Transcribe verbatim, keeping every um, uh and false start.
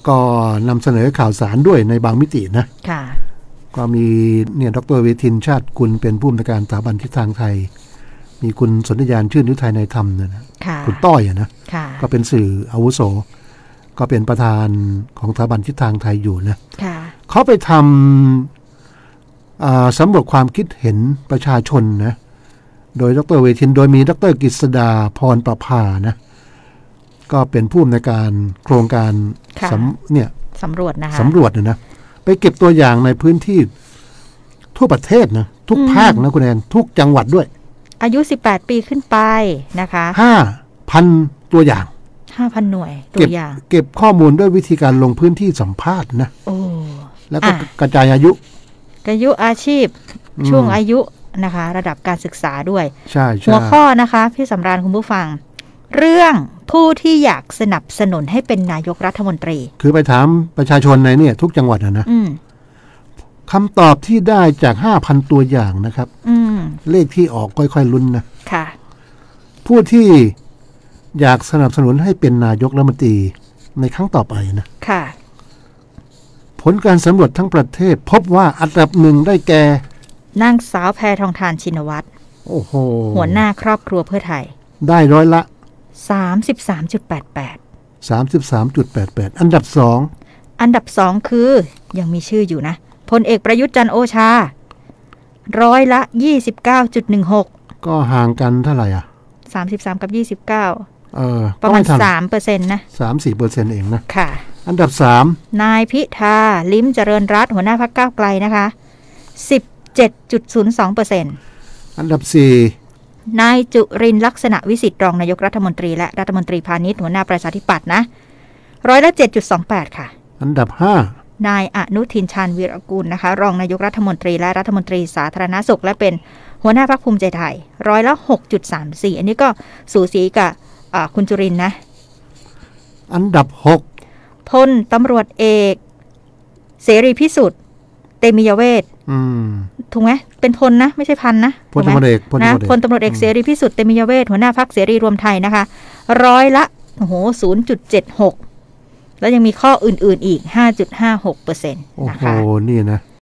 ก็นำเสนอข่าวสารด้วยในบางมิตินะค่ะก็มีเนี่ยดร.เวทินชาติกุลเป็นผู้อำนวยการสถาบันทิศทางไทยมีคุณสนธยานชื่นฤทัยในธรรมนะนะคุณต้อยอ่ะนะก็เป็นสื่ออาวุโสก็เป็นประธานของสถาบันทิศทางไทยอยู่นะเขาไปทำสำรวจความคิดเห็นประชาชนนะโดยดร.เวทินโดยมีดร.กฤษดาพรประภานะก็เป็นผู้อำนวยการโครงการสำเนี่ยสำรวจนะคะสำรวจนะนะไปเก็บตัวอย่างในพื้นที่ทั่วประเทศนะทุกภาคนะคุณแอนทุกจังหวัดด้วยอายุสิบแปดปีขึ้นไปนะคะห้าพันตัวอย่างห้าพันหน่วยตัวอย่างเก็บข้อมูลด้วยวิธีการลงพื้นที่สัมภาษณ์นะโอ้แล้วก็กระจายอายุอายุอาชีพช่วงอายุนะคะระดับการศึกษาด้วยใช่หัวข้อนะคะพี่สำราญคุณผู้ฟังเรื่องผู้ที่อยากสนับสนุนให้เป็นนายกรัฐมนตรีคือไปถามประชาชนในเนี่ยทุกจังหวัดนะคำตอบที่ได้จาก ห้าพัน ตัวอย่างนะครับเลขที่ออกค่อยๆลุ้นนะค่ะผู้ที่อยากสนับสนุนให้เป็นนายกรัฐมนตรีในครั้งต่อไปนะค่ะผลการสำรวจทั้งประเทศพบว่าอันดับหนึ่งได้แก่นางสาวแพทองธารชินวัตรโอ้โหหัวหน้าครอบครัวเพื่อไทยได้ร้อยละสามสิบสามจุดแปดแปดสามสิบสามจุดแปดแปด อันดับสองอันดับสองคือยังมีชื่ออยู่นะพลเอกประยุทธ์จันทร์โอชาร้อยละ ยี่สิบเก้าจุดหนึ่งหกก็ห่างกันเท่าไหร่อ่ะสามสิบสามกับยี่สิบเก้าเออประมาณ สามเปอร์เซ็นต์ นะสามถึงสี่เปอร์เซ็นต์ เองนะค่ะอันดับสามนายพิธาลิ้มเจริญรัตน์หัวหน้าพรรคก้าวไกลนะคะ สิบเจ็ดจุดศูนย์สองเปอร์เซ็นต์อันดับสี่นายจุรินทร์ลักษณะวิสิทธิ์รองนายกรัฐมนตรีและรัฐมนตรีพาณิชย์หัวหน้าประชาธิปัตย์นะร้อยละ เจ็ดจุดสองแปด ค่ะอันดับห้านายอนุทินชาญวีรกูลนะคะรองนายกรัฐมนตรีและรัฐมนตรีสาธารณสุขและเป็นหัวหน้าพรรคภูมิใจไทยร้อยละ หกจุดสามสี่ อันนี้ก็สูสีกับคุณจุรินทร์นะอันดับหกพลตำรวจเอกเสรีพิสุทธิ์เตมียเวทถูกไหมเป็นพลนะไม่ใช่พันนะพลตำรวจเอกนะพลตำรวจเอกเสรีพิสุทธิ์เตมียเวทหัวหน้าพรรคเสรีรวมไทยนะคะร้อยละโอ้โห ศูนย์จุดเจ็ดหก แล้วยังมีข้ออื่นๆอีก ห้าจุดห้าหกเปอร์เซ็นต์ นะคะโอ้โหนี่นะ